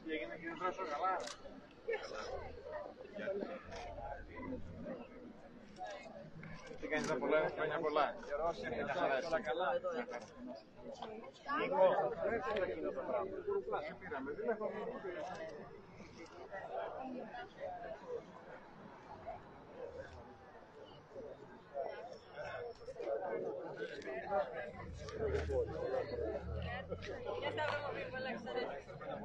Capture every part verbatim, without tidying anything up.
Τι έγινε κύριε Δρόσο, καλά? Τι κάνεις τα πολλά, χρόνια πολλά. Καιρός ήρθε, όλα καλά. Νίκο, δεν είναι εκείνο το πράγμα. Σε πήραμε, δεν έχουμε. Ya te hablamos bien, con la excelente.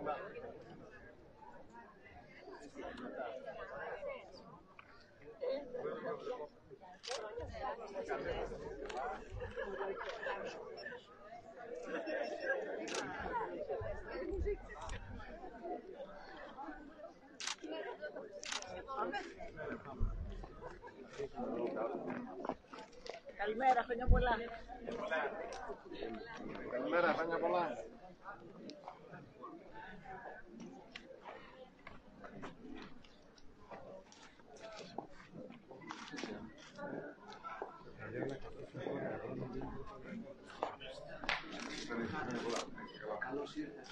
Καλημέρα, χρόνια πολλά. Καλημέρα, χρόνια πολλά. Καλώς ήρθες.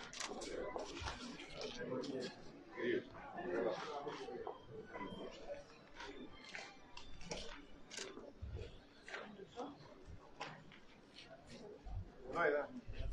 Νόηδα.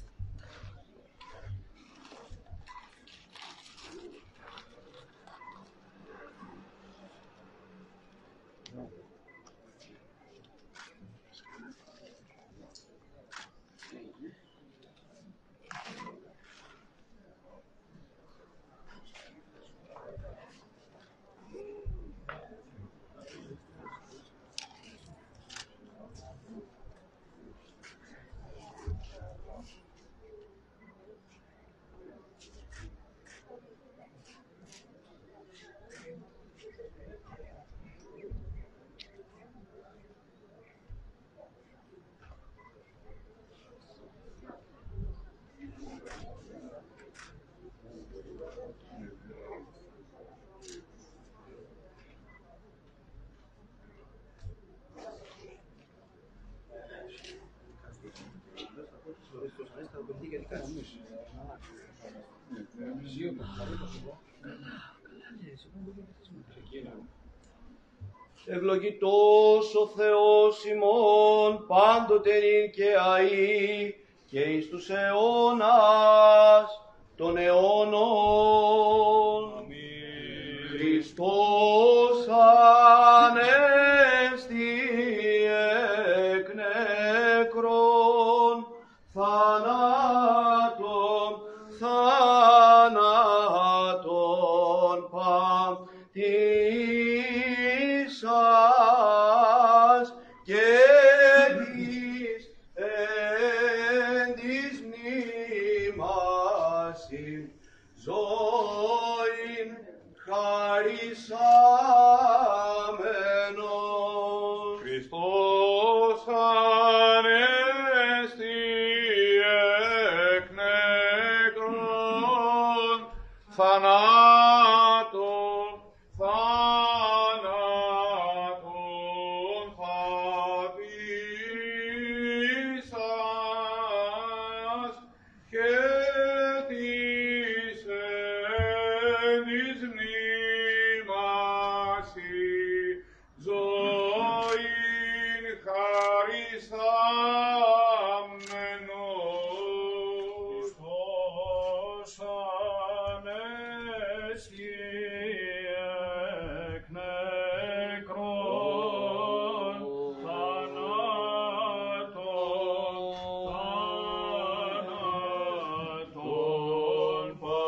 Ευλογητός ο Θεός ημών πάντοτε νυν και αεί και εις τους αιώνας των αιώνων. Αμήν. Χριστός ανέστη εκ νεκρών θανάτων, θανάτων παμπτήσας και της εν της μνήμασιν ζωήν χαρισάμενος. Χριστός ανέστη εκ νεκρών θανάτων, θανάτων παμπτήσας και της εν της μνήμασιν ζωήν χαρισάμενος. Χριστός ανέστη εκ νεκρών θανάτων, θανάτων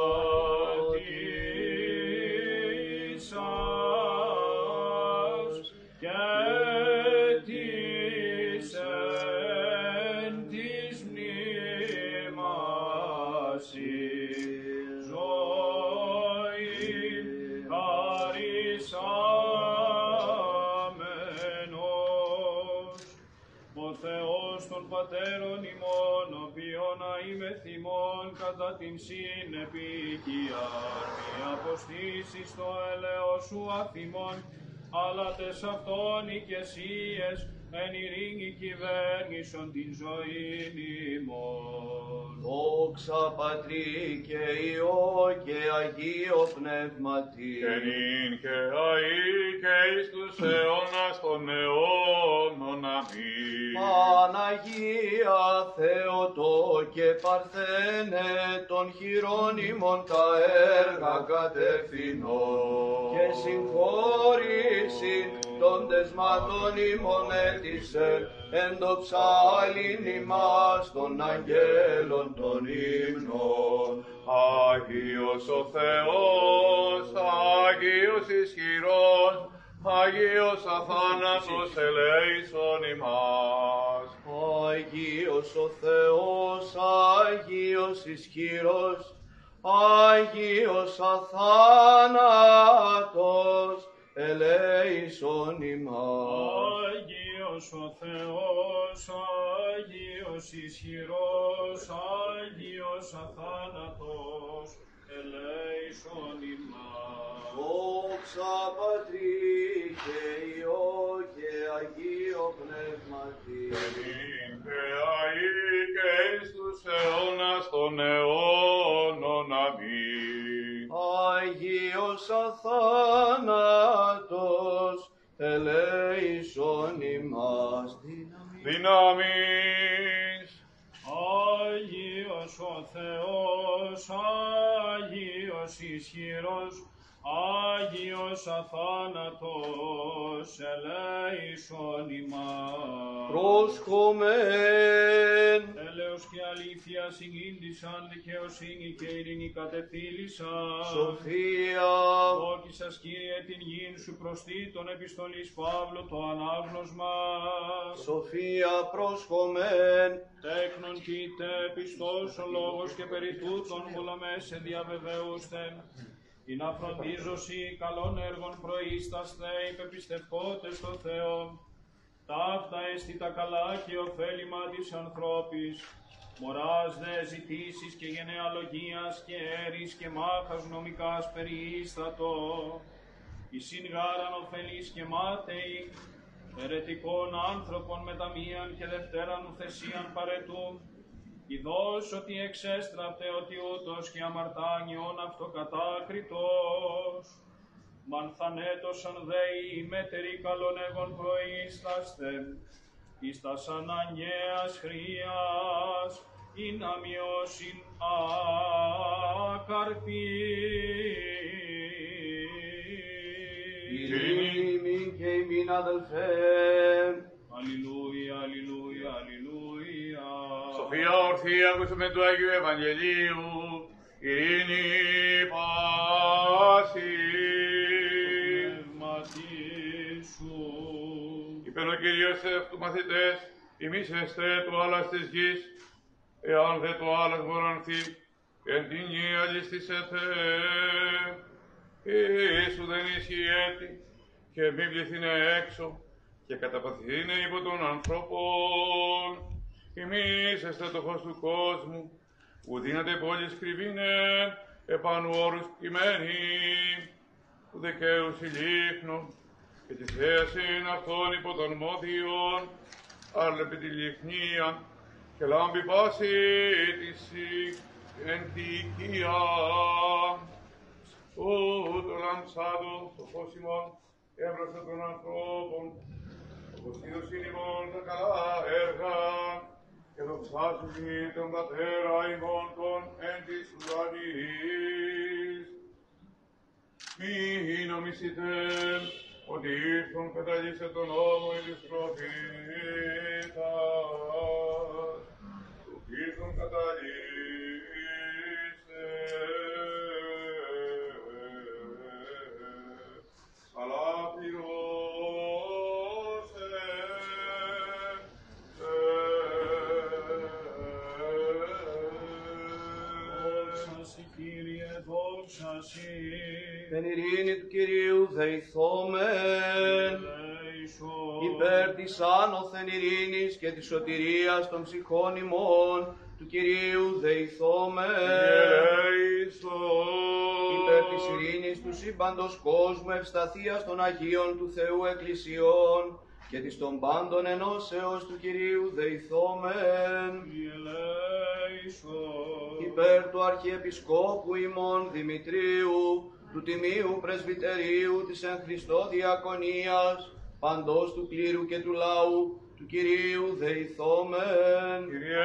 παμπτήσας και της εν της μνήμασιν ζωήν χαρισάμενος. Ο Θεός των Πατέρων ημών, οποίον αημεθυμών κατά την συνεπικία μη αποστήσεις το έλεος σου αφημών, αλλά τες αυτόν οικεσίες εν ειρήνη κυβέρνησον την ζωήν ημών. Το Δόξα Πατρί και Υιό και Αγίο Πνεύματι. Και νυν και αεί και εις τους αιώνας των αιώνων. Αμήν. Παναγία Θεοτό και Παρθένε των χειρών ημών τα έργα κατευθυνών και συγχώρηση των τεσμάτων ημών έτησε εν το ψάλιν ημάς των αγγέλων των ύμνων. Άγιος ο Θεός, Άγιος ισχυρός, Άγιος αθάνατος ελέησον ημάς. Άγιος ο Θεός, Άγιος ισχυρός, Άγιος αθάνατος ελέησον ημάς. Άγιος ο Θεός, Άγιος ισχυρός, Άγιος αθάνατος ελέησον ημάς. Δόξα Πατρί και Υιό και Αγίο Πνεύματι. Και νυν και αεί και εις τους αιώνας των αιώνων. Αμήν. Άγιος αθάνατος ελέησον ημάς. Δυναμείς. Άγιος ο Θεός, Άγιος ισχυρός, Άγιος αθάνατος ελέησον ημάς. Πρόσχομεν. Έλεος και αλήθεια συγκίνησαν, δικαιοσύνη και ειρήνη κατεφύλησαν. Σοφία. Δόκησας Κύριε την γην σου προστήτων επιστολής Παύλου το ανάγνωσμα. Σοφία πρόσχομεν. Τέκνον κοίτε πιστός ο λόγος και περί τούτων βουλαμέσαι διαβεβαίουστεν. Ή να φροντίζωσι καλών έργων προείσταστε υπεπιστευκότες στο Θεό. Ταύτα έστι τα καλά και ωφέλιμα της ανθρώπης. Μωράς δε ζητήσεις και γενεαλογίας και έρης και μάχας νομικάς περιίστατο. Η συγγάραν ωφελής και μάταιοι, ερετικών άνθρωπων μεταμίαν και δευτέραν ουθεσίαν παρετού. Ιδώς ότι εξέστραπτε ότι ούτως και αμαρτάνιον αυτοκατάκριτος. Μανθανέτωσαν δε οι μέτεροι καλών έργων προείσταστε, εις τας αναγκαίας χρειάς, ή να μειώσιν ακαρπή. Ειρήνη ημίν και ημίν αδελφέ. Αλληλούια, αλληλούια, αλληλούια. Σοφία ορθή, ακούσαμε του Αγίου Ευαγγελίου, ειρήνη πάση. Είπεν ο Κύριος αυτού μαθητές, ημείς εστέ το άλλας της γης, εάν δε το άλλας μορανθεί, εν την γη αλιστήσετε. Ιησού δεν ισχυέτη, και μη βληθήνε έξω, και καταπαθήνε υπό των ανθρώπων. Ημείς εστέ το φως του κόσμου, που δύναται πόλης κρυβήνε, επάνω όρους κειμένοι, που δικαίους ηλίχνο, και τη θέασιν αυτών υπό των μόδιων, άλλα επί τη λιχνία, και λάμπει πάση της εν τη οικία. Ούτω λαμψάδο το φως ημών, έβρασε των ανθρώπων, όπως είδωσιν ημών τα καλά έργα, και δοξάζουν τον Πατέρα ημών των εν της ουρανής. Μη νομίσετε ότι ήρθον καταλύσε τον νόμο εις της προφήτας, του ήρθον καταλύσε, αλλά πληρώσε. Δόξα σοι, Κύριε, δόξα σοι. Εν ειρήνη του Κυρίου δεηθόμεν, υπέρ της άνωθεν ειρήνης και της σωτηρίας των ψυχών ημών, του Κυρίου δεηθόμεν. Υπέρ της ειρήνης του σύμπαντος κόσμου, ευσταθίας των Αγίων του Θεού Εκκλησιών και της των πάντων ενώσεως του Κυρίου δεηθόμεν. υπέρ του Αρχιεπισκόπου ημών Δημητρίου, του Τιμίου Πρεσβυτερίου της εν Χριστώ Διακονίας, παντός του κλήρου και του λαού, του Κυρίου δεηθόμεν. Kyrie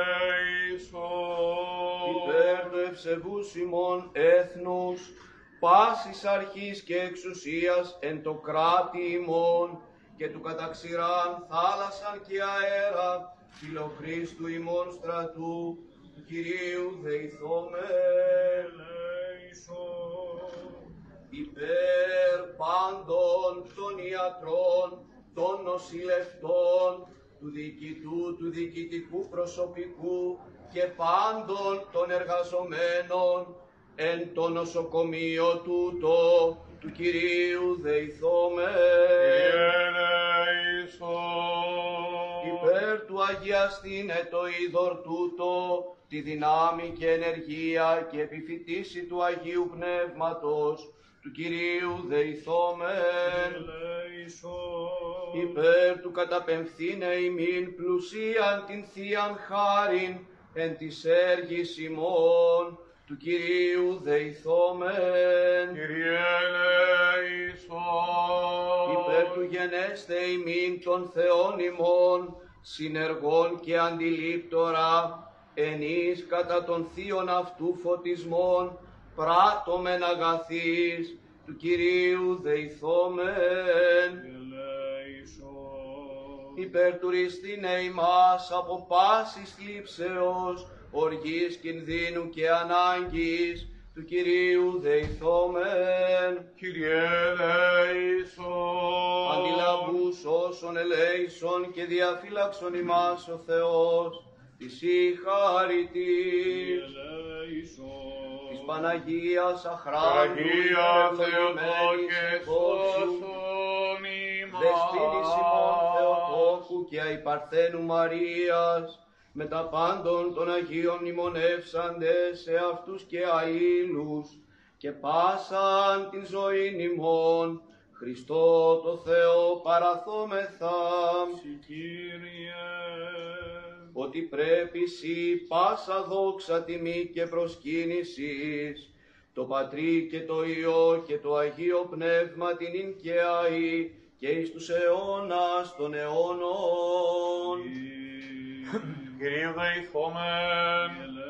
eleison. Υπέρ του ευσεβούς ημών έθνους, πάσης αρχής και εξουσίας εν το κράτη ημών, και του καταξηράν θάλασσαν και αέρα, φιλοχρίστου ημών στρατού, του Κυρίου δεηθόμεν. Υπέρ πάντων των ιατρών, των νοσηλευτών, του διοικητού, του διοικητικού προσωπικού και πάντων των εργαζομένων εν το νοσοκομείο τούτο, του Κυρίου δεηθόμεν. Υπέρ του αγιαστήνε το είδωρ τούτο, τη δυνάμει και ενεργία και επιφυτίση του Αγίου Πνεύματος, του Κυρίου δεηθόμεν. Υπέρ του καταπεμφθήνε ημίν πλουσίαν την θείαν χάριν εν της έργης ημών, του Κυρίου δεηθόμεν. Kyrie eleison. Υπέρ του γενέστε ημίν των Θεών ημών, συνεργών και αντιλήπτορα, ενείς κατά των θείων αυτού φωτισμών, πράττομεν αγαθείς, του Κυρίου δεηθόμεν. Υπερτουριστήνε ημάς από πάσης θλίψεως, οργής κινδύνου και ανάγκης, του Κυρίου δεηθόμεν. Kyrie eleison. Αντιλαβούς όσων ελέησον και διαφύλαξον ημάς ο Θεός, της η χαρητής, της Παναγίας αχράντου, Παναγία Θεοτό και σώσον ημάς. Δεσπίνης ημών Θεοτόκου και αϊπαρθένου Μαρίας, με τα πάντων των Αγίων μνημονεύσαντες σε αυτούς και αήλους, και πάσαν την ζωήν ημών, Χριστό το Θεό παραθόμεθα. Ότι πρέπει σοι πάσα δόξα τιμή και προσκύνησης, το Πατρί και το Υιό και το Αγίο Πνεύμα την ειν και αεί και εις τους αιώνας των αιώνων. Κυρίου δεηθόμεν.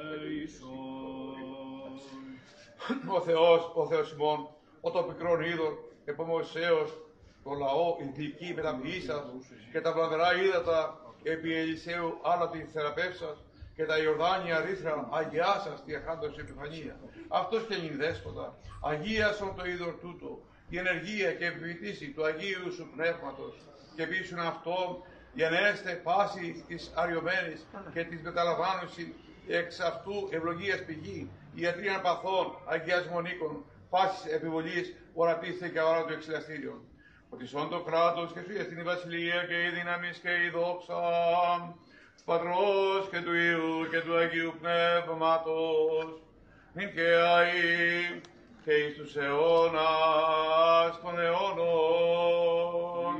Ο Θεός, ο Θεός ημών, ο το πικρόν είδωρ, επομοσέως, το λαό ηλτική μεταποιήσας και τα βλαβερά ύδατα επί Ελισαίου άλλα τη θεραπεύσας και τα Ιορδάνια ρήθρα αγιάσας τη αχάντως επιφανία. Αυτός και νυν δέσποτα, αγίασον το είδωρ τούτο, η ενεργία και επιφυτίση του Αγίου σου Πνεύματος και πείσουν αυτόν για να έστε πάση της αριωμένης και της μεταλαμβάνωση εξ αυτού ευλογίας πηγή, ιατρίαν παθών, αγίας μονίκων, πάσης επιβολής, ορατήστε και αόρατο εξηλαστήριον. Ότι σον το κράτος και σου εστιν η βασιλεία και η δύναμις και η δόξα του Πατρός και του Υιού και του Αγίου Πνεύματος, νυν και αεί και εις τους αιώνας των αιώνων.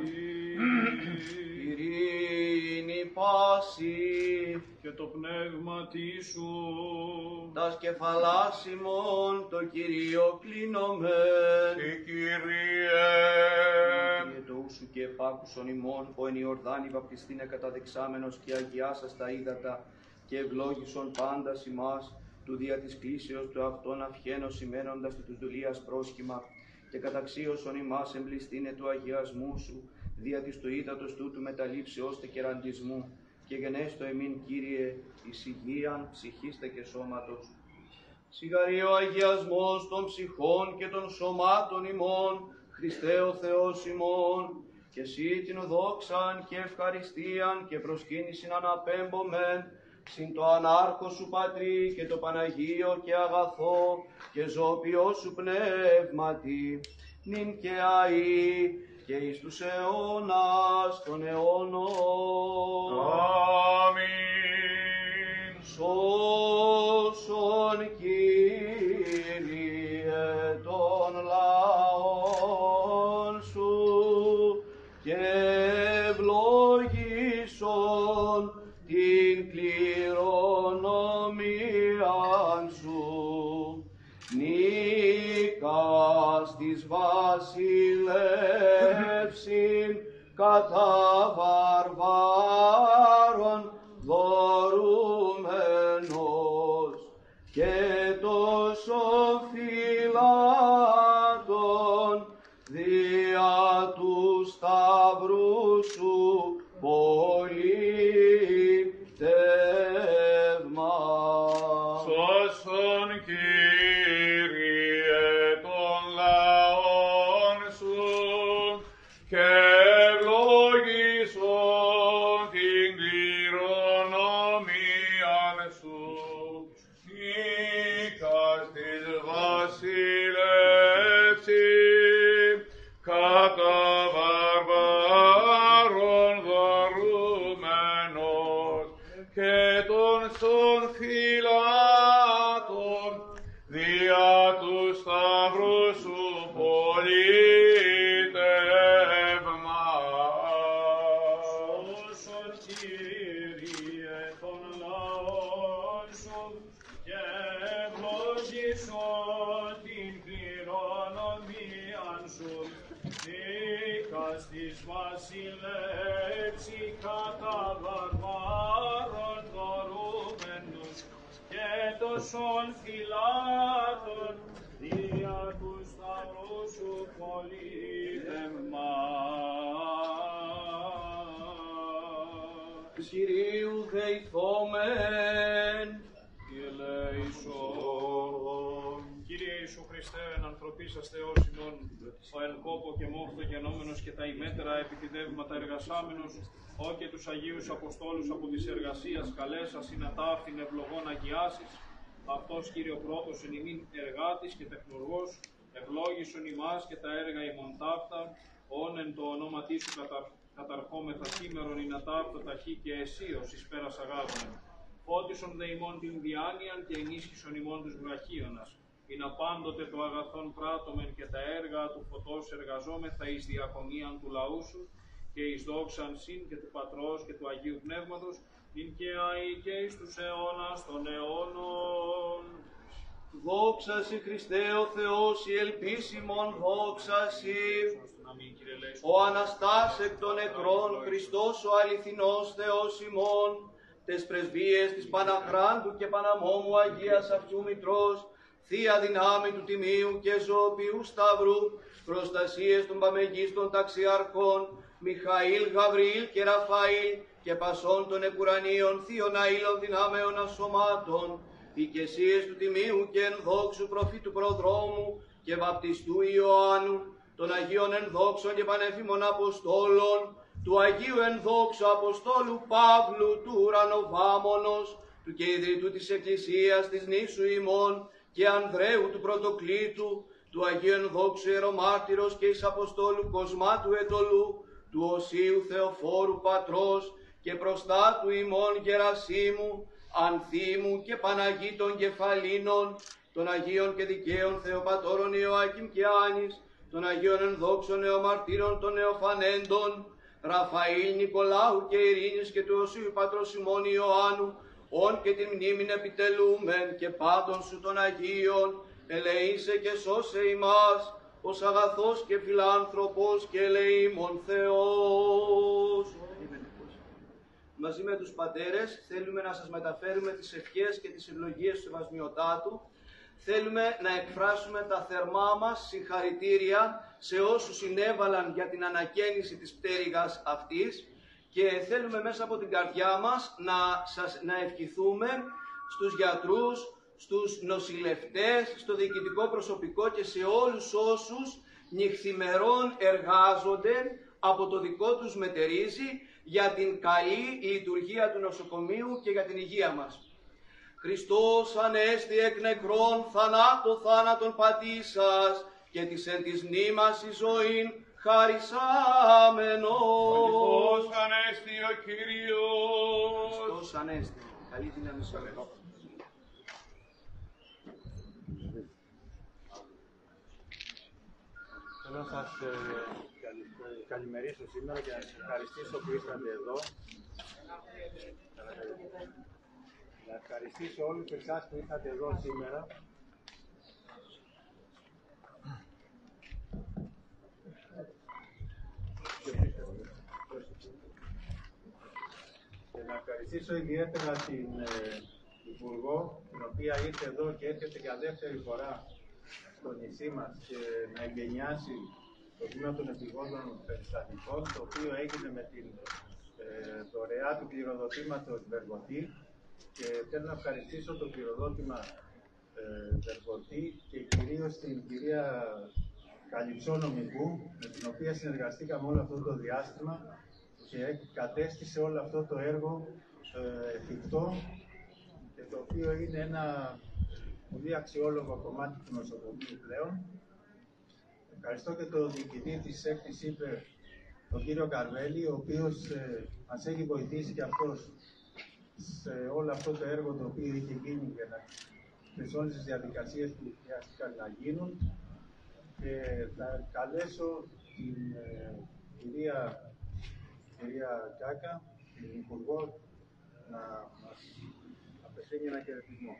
Ειρήνη πάση Και το πνεύμα σου, τας κεφαλάς ημών το Κυρίο κλείνομεν. Η Κύριε, Κύριε το ούσου και επάκουσον ημών, ο εν Ιορδάνη βαπτιστήνε καταδεξάμενος και αγιάσας τα ύδατα και ευλόγησον πάντας ημάς, του δια της κλήσεως του αυτόν αυχένος σημαίνοντας του τους δουλείας πρόσχημα, και καταξίωσον ημάς εμπληστήνε του αγιασμού σου, δια της του ύδατος τούτου μεταλήψεως τε κεραντισμού, και γενέστο εμήν, Κύριε, εις υγείαν ψυχήστε και σώματος. Σιγαρή ο αγιασμός των ψυχών και των σωμάτων ημών, Χριστέ ο Θεός ημών, και εσύ την δόξαν και ευχαριστίαν και προσκύνησιν αναπέμπομεν, συν το ανάρχο σου Πατρί και το Παναγίο και αγαθό και ζώπιο σου πνεύματι, νυν και αεί και εις τους αιώνας των αιώνων. αμήν. Σώσον, Κύριε, των λαών σου και ευλόγησον την κληρονομία μίαν σου. Νίκας της βασιλεύσιν κατά βαρβάρων δωρούμενος και τόσο φυλάτων δια του σταυρού σου πολιτεύμα. Σώσον, Κύριε, των λαών σου και ευλόγησον την κληρονομίαν σου. Νίκας της βασιλεύσιν κατά βαρβάρων δωρούμενος και των σων φυλάτων δια του σταυρού σου πολιτεύμα. Σώσον, Κύριε, των λαών σου και ευλόγησον την κληρονομίαν σου. Νίκας της βασιλεύση κατά βαρβάρων δωρούμενος και τόσων φυλάτων δια του σταυρού σου πολίτευμα. Κυρίου δεηθόμεν. Ελέησον. Κύριε Ιησού Χριστέ, εν ανθρωπίσαστε ως ημών, ο εν κόπο και μόχθο γενόμενος και τα ημέτερα επιτιδεύματα εργασάμενος, ό και τους Αγίους Αποστόλους από της εργασίας καλέσα συνατάφην ευλογών αγιάσεις, αυτός Κύριο πρώτος εν ημίν εργάτης και τεχνουργός, ευλόγησον ημάς και τα έργα ημών ταύτα, όν εν το ονόματί σου κατα... καταρχόμεθα σήμερον ειν ατάφτα ταχύ και αισίως εις πέρας αγάπων. Φώτισον δε ημών την διάνοιαν και ενίσχυσον ημών τους βραχίωνας, ειν απάντοτε το αγαθόν πράττομεν και τα έργα του φωτός εργαζόμεθα εις διακονίαν του λαού σου και εις δόξαν συν και του Πατρός και του Αγίου Πνεύματος, ειν και αεί και εις τους αιώνας των αιώνων. Δόξα σοι Χριστέ ο Θεός, η ελπίσιμον δόξα σοι. Ο Αναστάς εκ των νεκρών, Χριστός ο αληθινός Θεός ημών, τες πρεσβείες της Παναχράντου και Παναμόμου Αγίας Αυτιού Μητρός, Θεία δυνάμει του Τιμίου και Ζωοποιού Σταυρού, προστασίες των παμεγίστων ταξιαρχών, Μιχαήλ, Γαβριήλ και Ραφαήλ, και πασών των εκουρανίων θείων αήλων δυνάμεων ασωμάτων, οικεσίες του Τιμίου και ενδόξου προφήτου προδρόμου και βαπτιστού Ιωάννου, των Αγίων ενδόξων και πανεφήμων Αποστόλων, του Αγίου ενδόξου Αποστόλου Παύλου, του ουρανοβάμονος, του και ιδρυτού της Εκκλησίας της νήσου ημών και Ανδρέου του Πρωτοκλήτου, του Αγίου ενδόξου Ιερομάρτυρος και εις Αποστόλου Κοσμάτου Ετωλού, του Οσίου Θεοφόρου Πατρός και προστάτου ημών Γερασίμου, Ανθίμου και Παναγίτων Κεφαλίνων, των Αγίων και Δικαίων Θεοπατώρων Ιωάκημ και Άνης, των Αγίων ενδόξων νεομαρτύρων των νεοφανέντων, Ραφαήλ, Νικολάου και Ειρήνης και του Οσίου Πατρός ημών Ιωάννου, όν και την μνήμην επιτελούμεν και πάντων σου των Αγίων, ελεήσε και σώσε ημάς, ως αγαθός και φιλάνθρωπος και ελεήμων Θεός. Μαζί με τους πατέρες θέλουμε να σας μεταφέρουμε τις ευχές και τις ευλογίες του Σεβασμιωτάτου. Θέλουμε να εκφράσουμε τα θερμά μας συγχαρητήρια σε όσους συνέβαλαν για την ανακαίνιση της πτέρυγας αυτής και θέλουμε μέσα από την καρδιά μας να, σας, να ευχηθούμε στους γιατρούς, στους νοσηλευτές, στο διοικητικό προσωπικό και σε όλους όσους νυχθημερών εργάζονται από το δικό τους μετερίζει για την καλή λειτουργία του νοσοκομείου και για την υγεία μας. Χριστός ανέστη εκ νεκρών θανάτω θάνατον πατήσας και της εν της μνήμας εις ζωήν χαρισάμενος. Χριστός ανέστη ο Κύριος. Χριστός ανέστη. Καλή δύναμη σε όλους. Θέλω να σας ε, καλημερίσω σήμερα και να σας ευχαριστήσω που ήρθατε εδώ. Να ευχαριστήσω όλους εσάς που ήρθατε εδώ σήμερα. Και να ευχαριστήσω ιδιαίτερα την ε, Υπουργό, την οποία ήρθε εδώ και έρχεται για δεύτερη φορά στο νησί μας και να εγκαινιάσει το τμήμα των επιγόντων περιστατικών, το οποίο έγινε με την ε, δωρεά του κληροδοτήματος Βεργοτή. Και θέλω να ευχαριστήσω το κληροδότημα ε, Βεργοτή και κυρίως την κυρία Καλυψό Νομικού, με την οποία συνεργαστήκαμε όλο αυτό το διάστημα και κατέστησε όλο αυτό το έργο ε, εφικτό και το οποίο είναι ένα πολύ αξιόλογο κομμάτι του νοσοκομείου πλέον. Ευχαριστώ και τον διοικητή της έκτης ΥΠΕ, τον κύριο Καρβέλη, ο οποίος ε, μας έχει βοηθήσει και αυτός σε όλο αυτό το έργο το οποίο είχε γίνει για να, και σε όλες τις διαδικασίες που χρειάστηκαν να γίνουν. Και θα καλέσω την ε, κυρία, κυρία Κιάκα, την Υπουργό, να μας απευθύνει ένα χαιρετισμό.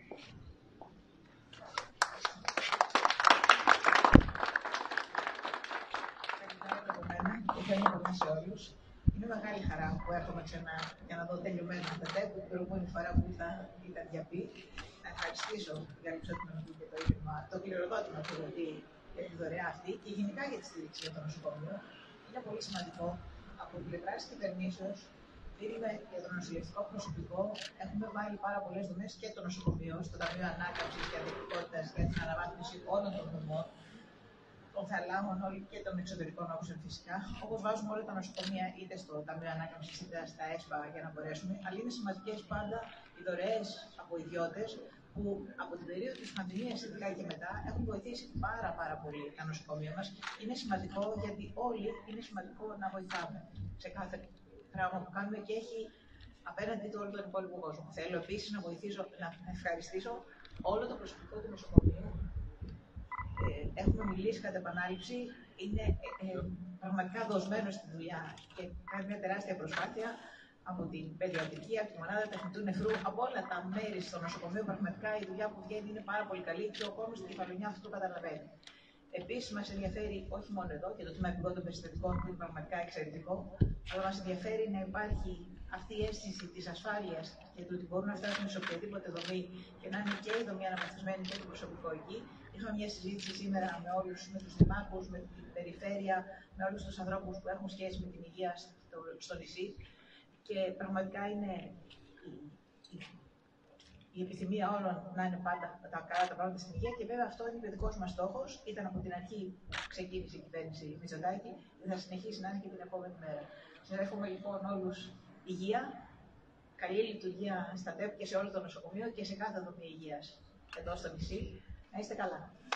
Καλημέρα από μένα και καλή χρονιά σε όλους. Είναι μεγάλη χαρά που έρχομαι ξανά για να δω τελειωμένα τα ΤΕΠ. Την προηγούμενη φορά που ήρθα ήταν διαπή. Να ευχαριστήσω για την Νομική και το Ίδρυμα, το κληροδότημα του Βεργοτή για τη δωρεά αυτή και γενικά για τη στήριξη για το νοσοκομείο. Είναι πολύ σημαντικό. Από την πλευρά τη κυβερνήσεω, δίνουμε για το νοσηλευτικό προσωπικό. Έχουμε βάλει πάρα πολλέ δομέ και το νοσοκομείο στο Ταμείο Ανάκαμψη και Αντιπλοκότητα για την αναβάθμιση όλων των δομών, των θαλάμων και των εξωτερικών όπλων φυσικά. Όπω βάζουμε όλα τα νοσοκομεία είτε στο Ταμείο Ανάκαμψη είτε στα ΕΣΠΑ για να μπορέσουμε. Αλλά είναι σημαντικέ πάντα οι δωρεέ από ιδιώτε που από την περίοδο της πανδημίας ειδικά και μετά έχουν βοηθήσει πάρα πάρα πολύ τα νοσοκομεία μας. Είναι σημαντικό γιατί όλοι είναι σημαντικό να βοηθάμε σε κάθε πράγμα που κάνουμε και έχει απέναντι του όλο τον υπόλοιπο κόσμο. Θέλω επίσης να βοηθήσω, να ευχαριστήσω όλο το προσωπικό του νοσοκομείου. Ε, έχουμε μιλήσει κατά επανάληψη, είναι ε, ε, πραγματικά δοσμένο στη δουλειά και κάνει μια τεράστια προσπάθεια. Από την παιδιατρική, από τη μονάδα τεχνητού νεφρού, από όλα τα μέρη στο νοσοκομείο. Πραγματικά η δουλειά που βγαίνει είναι πάρα πολύ καλή και ο κόσμος στην Κεφαλονιά αυτό το καταλαβαίνει. Επίσης, μας ενδιαφέρει όχι μόνο εδώ και το τμήμα επιγόντων περιστατικών που είναι πραγματικά εξαιρετικό, αλλά μας ενδιαφέρει να υπάρχει αυτή η αίσθηση της ασφάλειας και του ότι μπορούν να φτάσουν σε οποιαδήποτε δομή και να είναι και η δομή αναβαθμισμένη και το προσωπικό εκεί. Είχαμε μια συζήτηση σήμερα με όλους, με τους δημάρχους, με την περιφέρεια, με όλους τους ανθρώπους που έχουν σχέση με την υγεία στο, στο νησί. Και πραγματικά είναι η, η, η επιθυμία όλων να είναι πάντα τα καλά τα πράγματα στην υγεία και βέβαια αυτό είναι και ο δικός μας στόχος. Ήταν από την αρχή που ξεκίνησε η κυβέρνηση Μητσοτάκη και θα συνεχίσει να είναι και την επόμενη μέρα. Σας εύχομαι λοιπόν όλους υγεία, καλή λειτουργία στα ΤΕΠ και σε όλο το νοσοκομείο και σε κάθε δομή υγείας εδώ στο νησί. Να είστε καλά.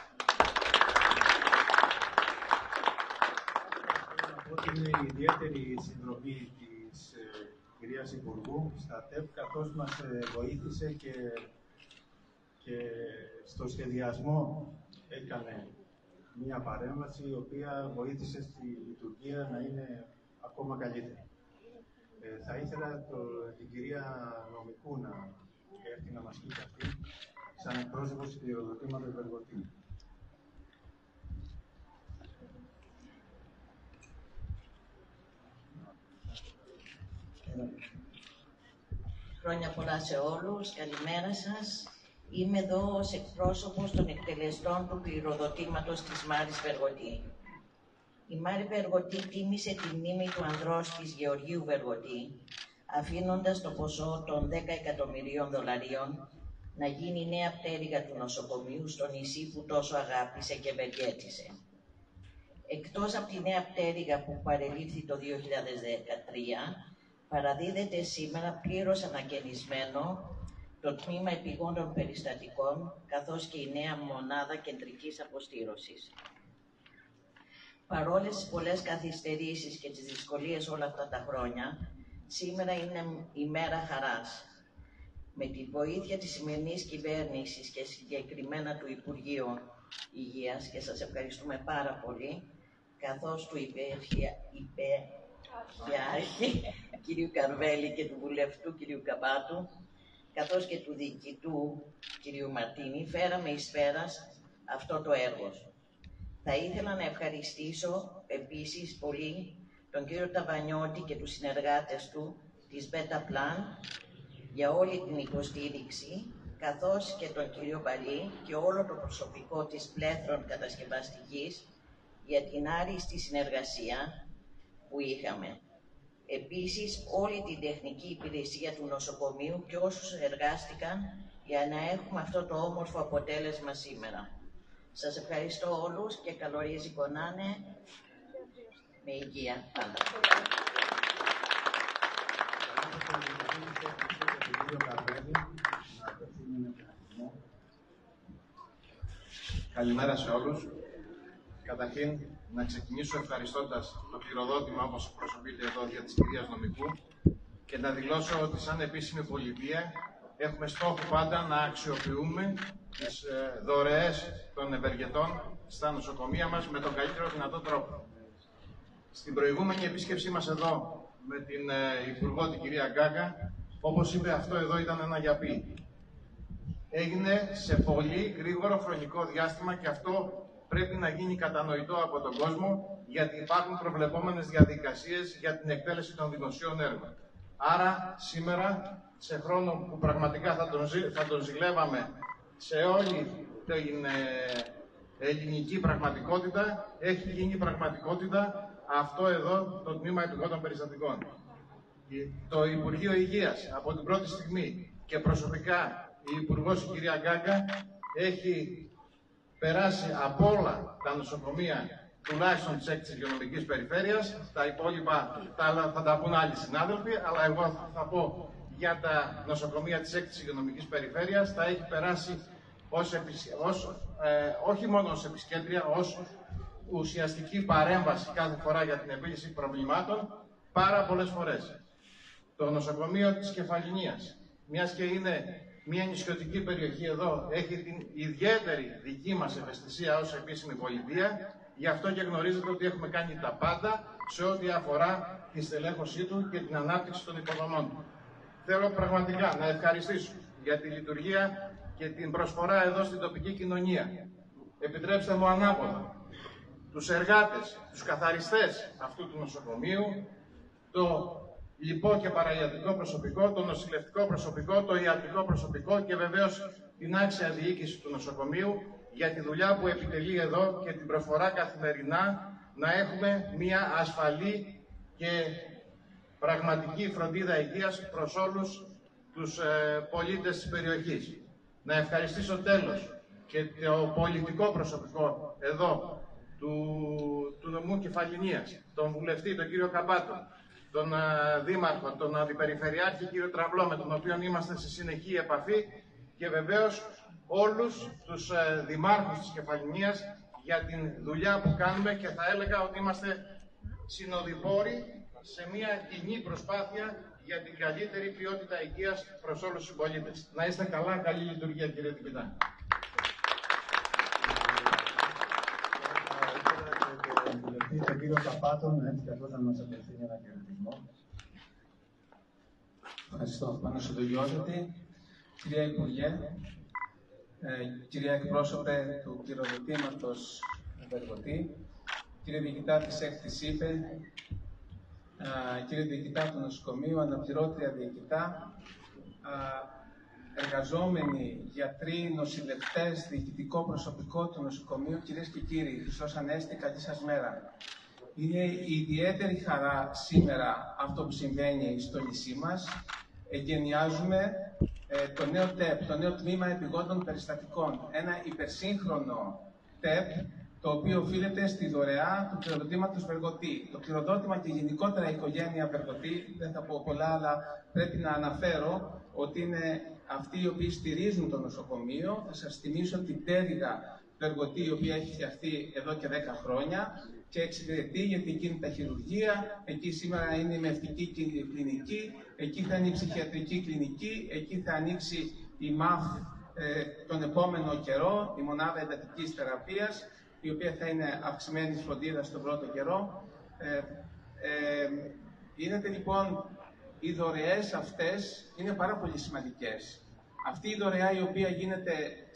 Ότι είναι η ιδιαίτερη συνδρομή της ε, κυρίας Υπουργού στα ΤΕΠ, καθώς μας ε, βοήθησε και, και στο σχεδιασμό έκανε μία παρέμβαση η οποία βοήθησε στη λειτουργία να είναι ακόμα καλύτερη. Ε, θα ήθελα το, την κυρία Νομικού να έρθει να μας πει αυτή σαν εκπρόσωπος του κληροδοτήματος Βεργοτή. Χρόνια πολλά σε όλους, καλημέρα σας. Είμαι εδώ ως εκπρόσωπος των εκτελεστών του κληροδοτήματος της Μάρης Βεργοτή. Η Μάρη Βεργοτή τίμησε τη μνήμη του ανδρός της Γεωργίου Βεργοτή, αφήνοντας το ποσό των δέκα εκατομμυρίων δολαρίων να γίνει η νέα πτέρυγα του νοσοκομείου στο νησί που τόσο αγάπησε και ευεργέτησε. Εκτός από τη νέα πτέρυγα που παρελήφθη το δύο χιλιάδες δεκατρία, παραδίδεται σήμερα πλήρως ανακαινισμένο το τμήμα επιγόντων περιστατικών, καθώς και η νέα μονάδα κεντρικής αποστήρωσης. Παρόλες τις πολλές καθυστερήσεις και τις δυσκολίες όλα αυτά τα χρόνια, σήμερα είναι η μέρα χαράς. Με τη βοήθεια της σημερινής κυβέρνησης και συγκεκριμένα του Υπουργείου Υγείας, και σας ευχαριστούμε πάρα πολύ, καθώς του υπέρχει κ. Καρβέλη και του βουλευτού κ. Καμπάτου, καθώς και του διοικητού κ. Μαρτίνη, φέραμε εις πέρας αυτό το έργο. Θα ήθελα να ευχαριστήσω επίσης πολύ τον κύριο Ταβανιώτη και τους συνεργάτες του της Betaplan για όλη την υποστήριξη, καθώς και τον κύριο Μπαλή και όλο το προσωπικό της Πλέθρων Κατασκευαστικής για την άριστη συνεργασία που είχαμε. Επίσης, όλη την τεχνική υπηρεσία του νοσοκομείου και όσους εργάστηκαν για να έχουμε αυτό το όμορφο αποτέλεσμα σήμερα. Σας ευχαριστώ όλους και καλορίζικο να είναι, με υγεία πάντα. Καλημέρα σε όλους. Καταρχήν, να ξεκινήσω ευχαριστώντας το κληροδότημα, όπως προσωπείται εδώ, για της κυρίας Νομικού και να δηλώσω ότι σαν επίσημη πολιτεία έχουμε στόχο πάντα να αξιοποιούμε τις ε, δωρεές των ευεργετών στα νοσοκομεία μας με τον καλύτερο δυνατό τρόπο. Στην προηγούμενη επίσκεψή μας εδώ με την ε, Υπουργό, την κυρία Γκάγκα, όπως είπε, αυτό εδώ ήταν ένα γιαπί. Έγινε σε πολύ γρήγορο χρονικό διάστημα και αυτό πρέπει να γίνει κατανοητό από τον κόσμο, γιατί υπάρχουν προβλεπόμενες διαδικασίες για την εκτέλεση των δημοσίων έργων. Άρα, σήμερα, σε χρόνο που πραγματικά θα τον, ζη, θα τον ζηλεύαμε σε όλη την ε, ελληνική πραγματικότητα, έχει γίνει πραγματικότητα αυτό εδώ το Τμήμα Επιγόντων Περιστατικών. Το Υπουργείο Υγείας από την πρώτη στιγμή και προσωπικά η Υπουργός, η κυρία Γκάγκα, έχει περάσει από όλα τα νοσοκομεία, τουλάχιστον της έκτης υγειονομικής περιφέρειας. Τα υπόλοιπα τα, θα τα πούν άλλοι συνάδελφοι, αλλά εγώ θα, θα πω για τα νοσοκομεία της έκτης υγειονομικής περιφέρειας. Τα έχει περάσει ως, ως, ε, όχι μόνο ως επισκέπτρια, ως ουσιαστική παρέμβαση κάθε φορά για την επίλυση προβλημάτων πάρα πολλές φορές. Το νοσοκομείο της Κεφαληνίας, μιας και είναι μια νησιωτική περιοχή εδώ, έχει την ιδιαίτερη δική μας ευαισθησία ως επίσημη πολιτεία, γι' αυτό και γνωρίζετε ότι έχουμε κάνει τα πάντα σε ό,τι αφορά τη στελέχωσή του και την ανάπτυξη των υποδομών του. Θέλω πραγματικά να ευχαριστήσω για τη λειτουργία και την προσφορά εδώ στην τοπική κοινωνία. Επιτρέψτε μου ανάποδα τους εργάτες, τους καθαριστές αυτού του νοσοκομείου, το λοιπό και παραϊατρικό προσωπικό, το νοσηλευτικό προσωπικό, το ιατρικό προσωπικό και βεβαίως την άξια διοίκηση του νοσοκομείου για τη δουλειά που επιτελεί εδώ και την προσφορά καθημερινά να έχουμε μια ασφαλή και πραγματική φροντίδα υγείας προς όλους τους ε, πολίτες της περιοχής. Να ευχαριστήσω τέλος και το πολιτικό προσωπικό εδώ του, του νομού Κεφαληνίας, τον βουλευτή, τον κύριο Καμπάτο, τον uh, Δήμαρχο, τον Αντιπεριφερειάρχη κύριο Τραυλό, με τον οποίο είμαστε σε συνεχή επαφή, και βεβαίως όλους τους uh, δημάρχους της Κεφαληνίας για την δουλειά που κάνουμε, και θα έλεγα ότι είμαστε συνοδοιπόροι σε μια κοινή προσπάθεια για την καλύτερη ποιότητα υγείας προς όλους τους συμπολίτες. Να είστε καλά, καλή λειτουργία κύριε Δικητά. Τον κύριο Καπάτων, έτσι καθώς να μας απευθύνει ένα χαιρετισμό. Ευχαριστώ. Πανασυντογιώδητη, κυρία Υπουργέ, ε, κυρία εκπρόσωπε του κληροδοτήματος Βεργοτή, κύριε Διοικητά της έκτης ΥΠΕ, ε, κύριε Διοικητά του Νοσοκομείου, αναπληρώτρια Διοικητά, ε, εργαζόμενοι, γιατροί, νοσηλευτές, διοικητικό προσωπικό του νοσοκομείου, κυρίες και κύριοι, Χριστός Ανέστη, καλή σας μέρα. Είναι ιδιαίτερη χαρά σήμερα αυτό που συμβαίνει στο νησί μας. Εγκαινιάζουμε ε, το νέο ΤΕΠ, το νέο Τμήμα Επιγόντων Περιστατικών. Ένα υπερσύγχρονο ΤΕΠ, το οποίο οφείλεται στη δωρεά του κληροδοτήματος Βεργοτή. Το κληροδότημα και γενικότερα η οικογένεια Βεργοτή, δεν θα πω πολλά, αλλά πρέπει να αναφέρω ότι είναι αυτοί οι οποίοι στηρίζουν το νοσοκομείο. Θα σας θυμίσω την πτέρυγα Βεργοτή, η οποία έχει φτιαχτεί εδώ και δέκα χρόνια και εξυπηρετεί για την κίνητα χειρουργία. Εκεί σήμερα είναι η μευτική κλινική, εκεί θα είναι η ψυχιατρική κλινική, εκεί θα ανοίξει η ΜΑΦ ε, τον επόμενο καιρό, η μονάδα εντατικής θεραπείας, η οποία θα είναι αυξημένη φροντίδα στον πρώτο καιρό. Ε, ε, είναι λοιπόν, οι δωρεές αυτές είναι πάρα πολύ σημαντικές. Αυτή η δωρεά η οποία γίνεται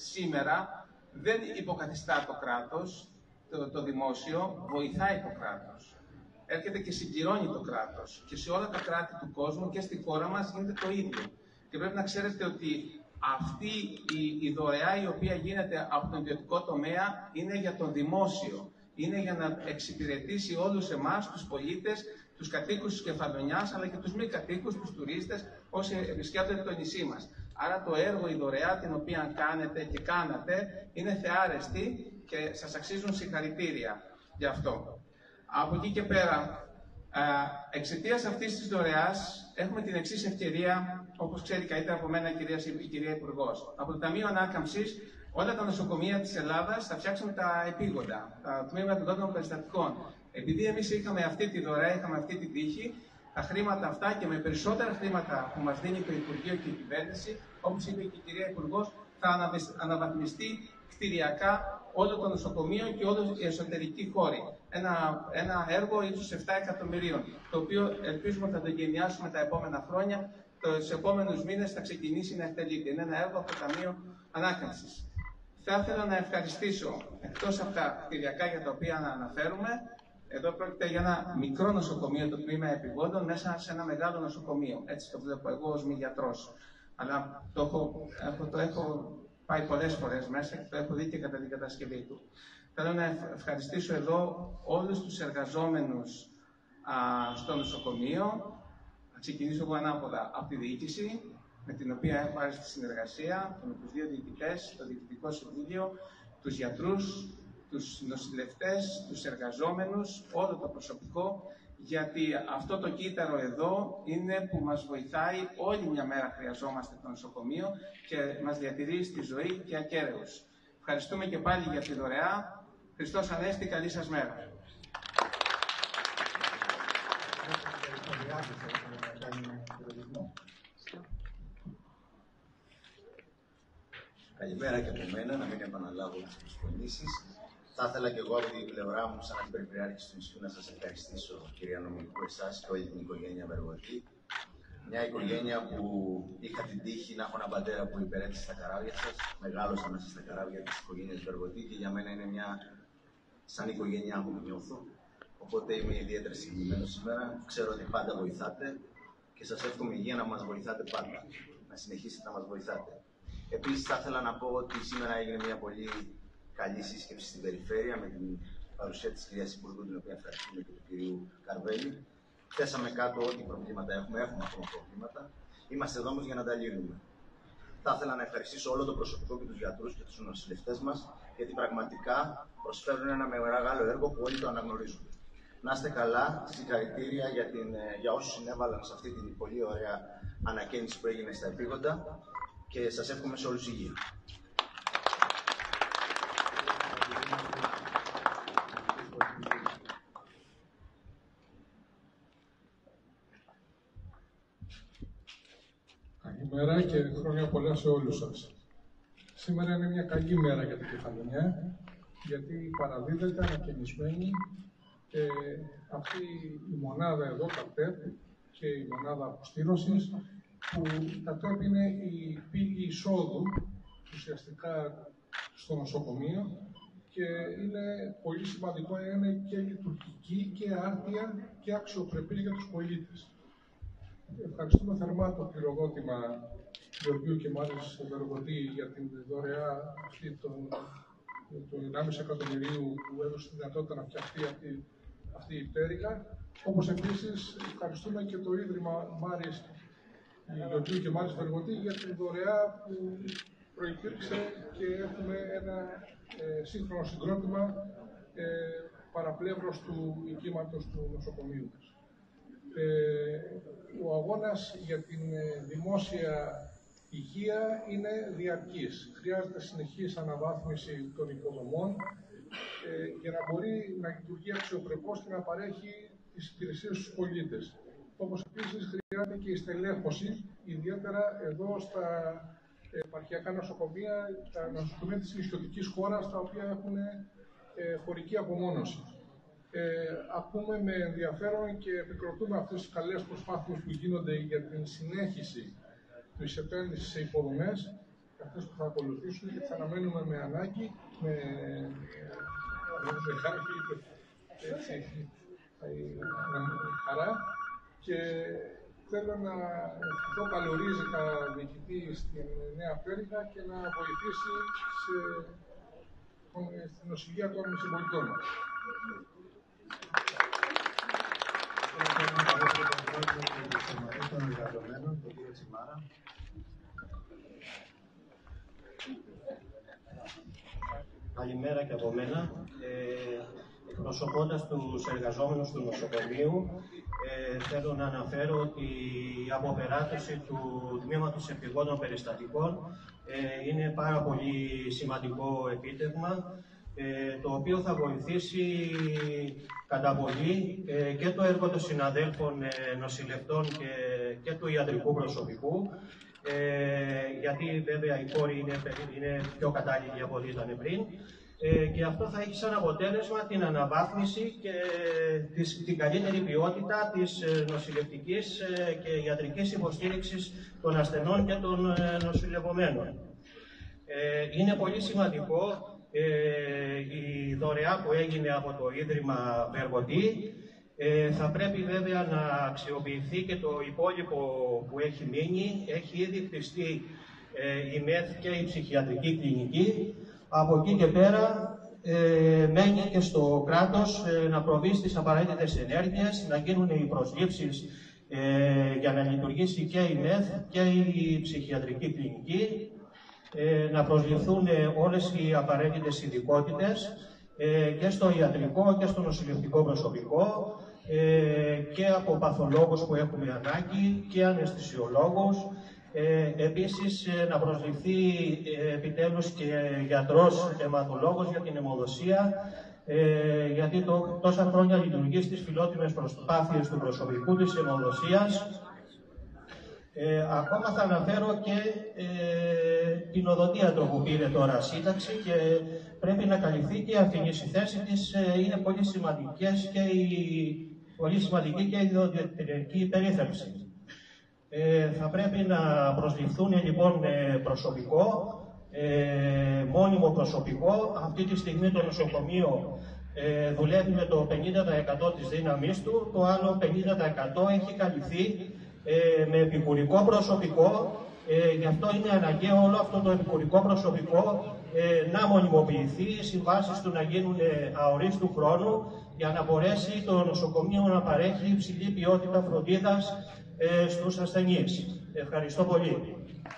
σήμερα δεν υποκαθιστά το κράτος, το, το δημόσιο, βοηθάει το κράτος. Έρχεται και συμπληρώνει το κράτος. Και σε όλα τα κράτη του κόσμου και στη χώρα μας γίνεται το ίδιο. Και πρέπει να ξέρετε ότι αυτή η, η δωρεά η οποία γίνεται από τον ιδιωτικό τομέα είναι για το δημόσιο. Είναι για να εξυπηρετήσει όλους εμάς, τους πολίτες, τους κατοίκους της Κεφαλονιάς, αλλά και τους μη κατοίκους, τους τουρίστες, όσοι επισκέπτονται το νησί μας. Άρα το έργο, η δωρεά την οποία κάνετε και κάνατε, είναι θεάρεστη και σας αξίζουν συγχαρητήρια γι' αυτό. Από εκεί και πέρα, εξαιτίας αυτής της δωρεάς, έχουμε την εξής ευκαιρία, όπως ξέρει καλύτερα από μένα η κυρία, η κυρία Υπουργός. Από το Ταμείο Ανάκαμψης, όλα τα νοσοκομεία της Ελλάδας θα φτιάξουμε τα επίγοντα, τα τμήματα επιγόντων περιστατικών. Επειδή εμείς είχαμε αυτή τη δωρεά, είχαμε αυτή τη τύχη, τα χρήματα αυτά και με περισσότερα χρήματα που μας δίνει το Υπουργείο και η κυβέρνηση, όπως είπε και η κυρία Υπουργός, θα αναβαθμιστεί κτηριακά όλο το νοσοκομείο και όλη η εσωτερική χώρη. Ένα, ένα έργο ίσως επτά εκατομμυρίων, το οποίο ελπίζουμε θα το γενιάσουμε τα επόμενα χρόνια. Τους επόμενους μήνες θα ξεκινήσει να εκτελείται. Είναι ένα έργο από το Ταμείο Ανάκαμψης. Θα ήθελα να ευχαριστήσω, εκτός από τα κτηριακά για τα οποία να αναφέρουμε, εδώ πρόκειται για ένα μικρό νοσοκομείο, το τμήμα επιγόντων, μέσα σε ένα μεγάλο νοσοκομείο. Έτσι το βλέπω εγώ ως μη γιατρός. Αλλά το έχω, το έχω πάει πολλές φορές μέσα και το έχω δει και κατά την κατασκευή του. Θέλω να ευχαριστήσω εδώ όλους τους εργαζόμενους α, στο νοσοκομείο. Θα ξεκινήσω εγώ ανάποδα από τη διοίκηση, με την οποία έχω άρεστη συνεργασία, με τους δύο διοικητές, το Διοικητικό Συμβούλιο, τους γιατρούς, τους νοσηλευτές, τους εργαζόμενους, όλο το προσωπικό, γιατί αυτό το κύτταρο εδώ είναι που μας βοηθάει, όλη μια μέρα χρειαζόμαστε το νοσοκομείο και μας διατηρεί στη ζωή και ακέραιους. Ευχαριστούμε και πάλι για τη δωρεά. Χριστός Ανέστη, καλή σας μέρα. Καλημέρα και από μένα, να μην επαναλάβω τις προσφωνήσεις. Θα ήθελα και εγώ από την πλευρά μου, σαν αντιπεριφερειάρχης του νησιού, να σας ευχαριστήσω, κυρία Νομικού, εσάς και όλη την οικογένεια Βεργοτή. Μια οικογένεια που είχα την τύχη να έχω έναν πατέρα που υπηρέτησε στα καράβια σας. Μεγάλωσα μέσα στα καράβια της οικογένειας Βεργοτή και για μένα είναι μια σαν οικογένειά μου νιώθω. Οπότε είμαι ιδιαίτερα συγκεκριμένος σήμερα. Ξέρω ότι πάντα βοηθάτε και σας εύχομαι υγεία να μας βοηθάτε πάντα. Να συνεχίσετε να μας βοηθάτε. Επίσης, θα ήθελα να πω ότι σήμερα έγινε μια πολύ καλή σύσκεψη στην περιφέρεια με την παρουσία της κυρίας Υπουργού, την οποία ευχαριστούμε, και του κυρίου Καρβέλη. Θέσαμε κάτω ό,τι προβλήματα έχουμε, έχουμε ακόμα προβλήματα. Είμαστε εδώ όμως για να τα λύνουμε. Θα ήθελα να ευχαριστήσω όλο το προσωπικό και τους γιατρούς και τους νοσηλευτές μας, γιατί πραγματικά προσφέρουν ένα μεγάλο έργο που όλοι το αναγνωρίζουν. Να είστε καλά, συγχαρητήρια για, την, για όσους συνέβαλαν σε αυτή την πολύ ωραία ανακαίνιση που έγινε στα επίγοντα και σας εύχομαι σε όλους υγεία. Καλημέρα και χρόνια πολλά σε όλους σας. Σήμερα είναι μια καλή μέρα για την Κεφαλονιά, γιατί παραδίδεται ανακαινισμένη ε, αυτή η μονάδα εδώ, τα ΤΕΠ και η μονάδα αποστήρωσης, που τα ΤΕΠ είναι η πύλη εισόδου ουσιαστικά στο νοσοκομείο και είναι πολύ σημαντικό να είναι και λειτουργική και άρτια και αξιοπρεπή για τους πολίτες. Ευχαριστούμε θερμά το πληροδότημα Γεωργίου και Μάρης Βεργοτή για την δωρεά αυτή των, των ενάμιση εκατομμυρίου που έδωσε τη δυνατότητα να φτιαχτεί αυτή, αυτή η πτέρυγα. Όπως επίσης ευχαριστούμε και το Ίδρυμα Μάρης Γεωργίου και Μάρης Βεργοτή για την δωρεά που προϋπήρξε και έχουμε ένα ε, σύγχρονο συγκρότημα ε, παραπλεύρος του οικίματος του νοσοκομείου μας. Ε, ο αγώνας για την δημόσια υγεία είναι διαρκής. Χρειάζεται συνεχής αναβάθμιση των υποδομών ε, για να μπορεί να λειτουργεί αξιοπρεπώς και να παρέχει τις υπηρεσίες στους πολίτες. Όπως επίσης χρειάζεται και η στελέχωση, ιδιαίτερα εδώ στα επαρχιακά νοσοκομεία, τα νοσοκομεία της νησιωτικής χώρας, τα οποία έχουν ε, χωρική απομόνωση. Ε, ακούμε με ενδιαφέρον και επικροτούμε αυτές τις καλές προσπάθειες που γίνονται για την συνέχιση της επένδυσης σε υποδομές αυτές που θα ακολουθήσουν και τις αναμένουμε με ανάγκη, με, με χάρη και έτσι, χαρά. Και θέλω να ευχηθώ καλορίζικα διοικητή στην Νέα Πέριχα και να βοηθήσει σε, στην νοσηλεία των συμπολιτών μας. Των εργαζομένων, τον κύριο Τσιμάρα. Καλημέρα και από μένα. Ε, εκπροσωπώντας τους εργαζόμενους του νοσοκομείου, ε, θέλω να αναφέρω ότι η αποπεράτωση του τμήματος επιγόντων περιστατικών ε, είναι πάρα πολύ σημαντικό επίτευγμα, ε, το οποίο θα βοηθήσει κατά πολύ ε, και το έργο των συναδέλφων ε, νοσηλευτών και, και του ιατρικού προσωπικού, ε, γιατί βέβαια οι πόροι είναι, είναι πιο κατάλληλοι από ό,τι ήταν πριν. Ε, και αυτό θα έχει σαν αποτέλεσμα την αναβάθμιση και της, την καλύτερη ποιότητα της ε, νοσηλευτικής ε, και ιατρικής υποστήριξης των ασθενών και των ε, νοσηλευομένων. Ε, είναι πολύ σημαντικό ε, η δωρεά που έγινε από το Ίδρυμα Βεργοτή. Ε, θα πρέπει βέβαια να αξιοποιηθεί και το υπόλοιπο που έχει μείνει. Έχει ήδη χτιστεί ε, η ΜΕΘ και η ψυχιατρική κλινική. Από εκεί και πέρα ε, μένει και στο κράτος ε, να προβεί στις απαραίτητες ενέργειες, να γίνουν οι προσλήψεις ε, για να λειτουργήσει και η ΜΕΘ και η ψυχιατρική κλινική, ε, να προσληφθούν ε, όλες οι απαραίτητες ειδικότητες ε, και στο ιατρικό και στο νοσηλευτικό προσωπικό ε, και από παθολόγους που έχουμε ανάγκη και αναισθησιολόγους. Ε, επίσης, ε, να προσληφθεί ε, επιτέλους και γιατρός αιματολόγος για την αιμοδοσία, ε, γιατί το, τόσα χρόνια λειτουργεί στις φιλότιμες προσπάθειες του προσωπικού της αιμοδοσίας. Ε, ακόμα θα αναφέρω και ε, την οδοντίατρο που πήρε τώρα σύνταξη και πρέπει να καλυφθεί και αυτή η θέση της. Ε, είναι πολύ, σημαντικές και η, πολύ σημαντική και η οδοντιατρική περίθαλψη. Ε, θα πρέπει να προσληφθούν λοιπόν προσωπικό, ε, μόνιμο προσωπικό. Αυτή τη στιγμή το νοσοκομείο ε, δουλεύει με το πενήντα τοις εκατό της δύναμής του, το άλλο πενήντα τοις εκατό έχει καλυφθεί ε, με επικουρικό προσωπικό. Ε, γι' αυτό είναι αναγκαίο όλο αυτό το επικουρικό προσωπικό ε, να μονιμοποιηθεί, οι συμβάσεις του να γίνουν ε, αορίστου χρόνου, για να μπορέσει το νοσοκομείο να παρέχει υψηλή ποιότητα φροντίδας ε, στους ασθενείς. Ευχαριστώ πολύ.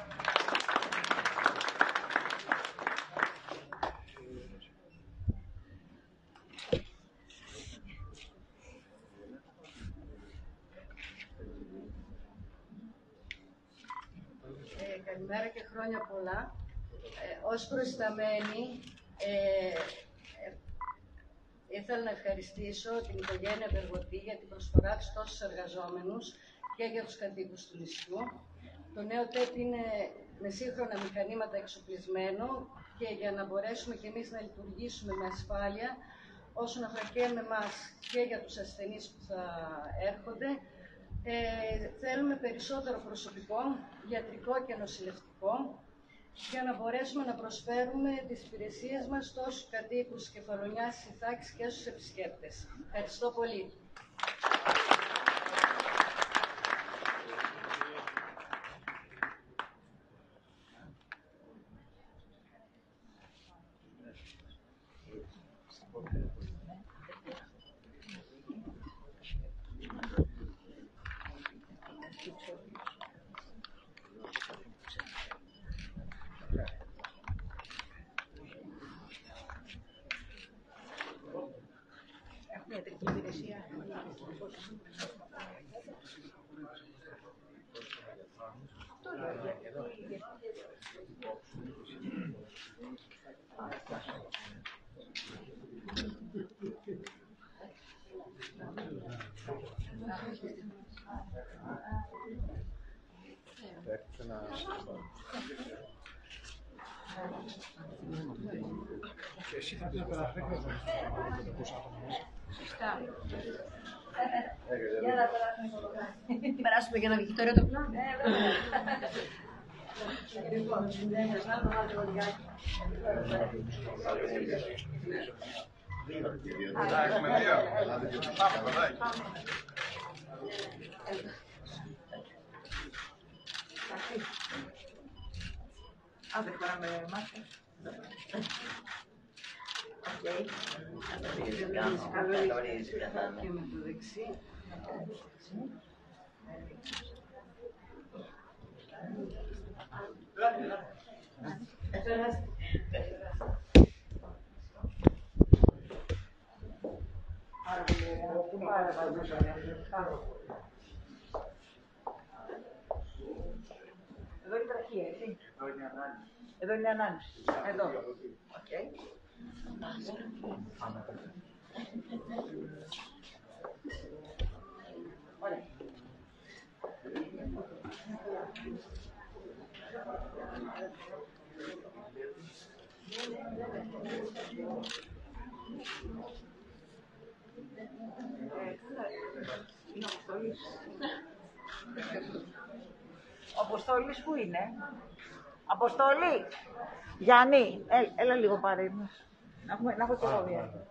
Ε, καλημέρα και χρόνια πολλά. Ε, ως προϊσταμένη, ε, ε, ήθελα να ευχαριστήσω την οικογένεια Βεργοτή για την προσφορά της τόσους εργαζόμενους και για τους κατοίκους του νησιού. Το νέο ΤΕΠ είναι με σύγχρονα μηχανήματα εξοπλισμένο και για να μπορέσουμε και εμείς να λειτουργήσουμε με ασφάλεια όσον αφορά και με εμάς και για τους ασθενείς που θα έρχονται. Ε, θέλουμε περισσότερο προσωπικό, ιατρικό και νοσηλευτικό, για να μπορέσουμε να προσφέρουμε τις υπηρεσίες μας στους κατοίκους Κεφαλονιάς, Ιθάκης και στους επισκέπτες. Ευχαριστώ πολύ. Εσύ θα πεις παραθέκρες να Σωστά. Περάσουμε για ένα Βικτόριο το πλάνο. Α, δεν φοράμε μάτια. Οκ. Και με το δεξί. Εδώ είναι η τραχεία, έτσι. Εδώ είναι η ανάλυση. Εδώ. Οκ. Ωραία. Είναι ο Αποστόλης. Ο Αποστόλης που είναι? Αποστόλη! Γιάννη, έλα, έλα λίγο πάρε μας. Να, έχουμε, να έχω και εγώ μία.